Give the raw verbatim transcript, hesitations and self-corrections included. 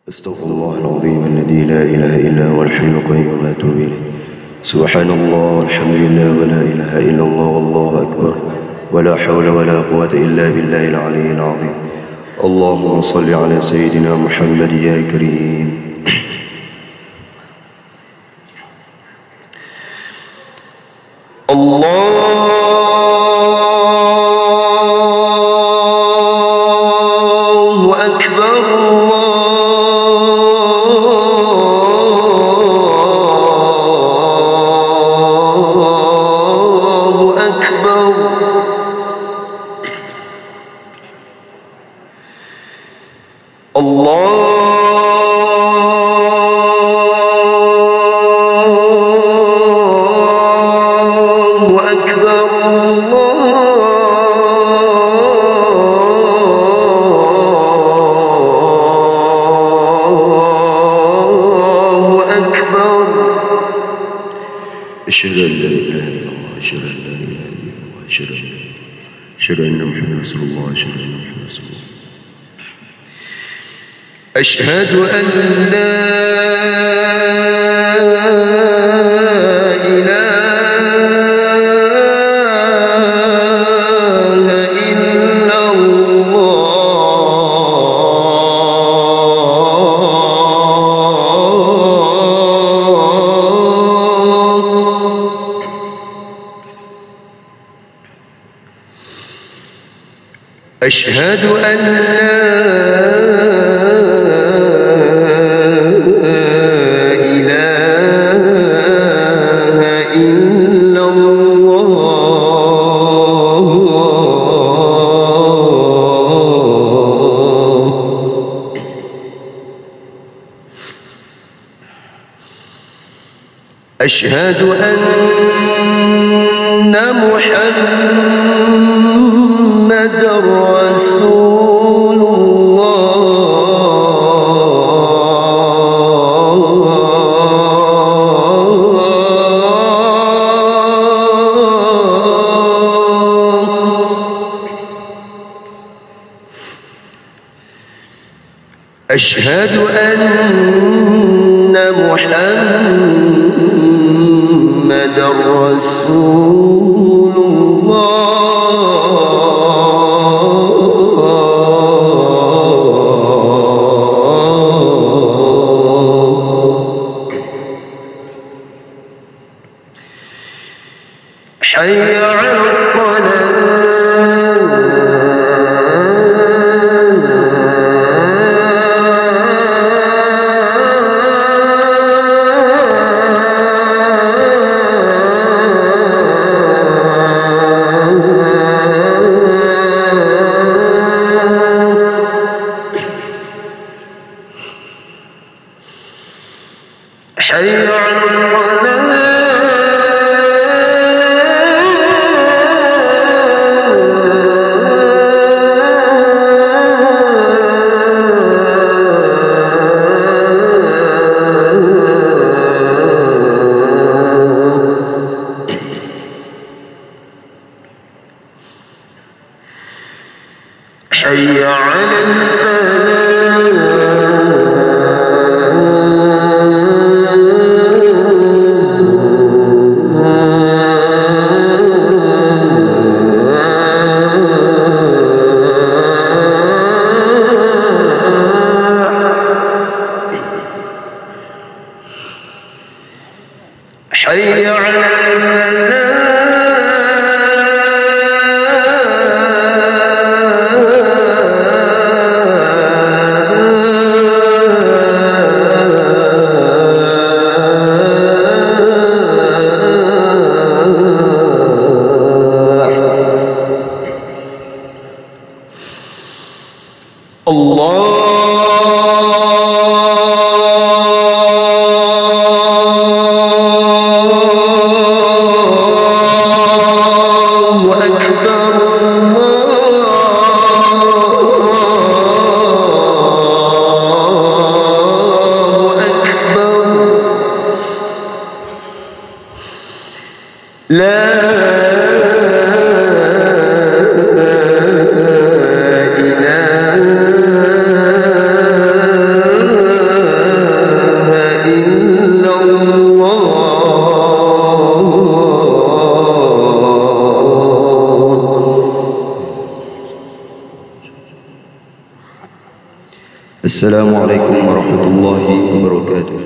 استغفر الله العظيم الذي لا إله إلا هو الحي القيوم وأتوب إليه. سبحان الله والحمد لله ولا إله إلا الله والله أكبر ولا حول ولا قوة إلا بالله العلي العظيم. اللهم صل على سيدنا محمد يا كريم. الله أكبر الله أكبر. الله أكبر الله أكبر. أشهد أن لا إله إلا الله أشهد أن لا إله إلا الله أشهد أن أشهد أن محمدا رسول الله أشهد أن محمدا رسول الله. أشهد أن لا إله إلا الله. أشهد أن لا أشهد أن محمدًا رسول الله. أشهد أن محمدًا رسول الله. حي على حي على حي على حي على الله السلام عليكم ورحمة الله وبركاته.